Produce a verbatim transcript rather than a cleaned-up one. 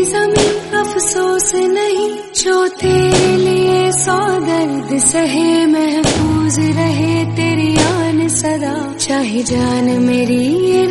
ज़मीं अफसोस नहीं, जो तेरे लिए सौ दर्द सहे, महफूज रहे तेरी आन सदा, चाहे जान मेरी ये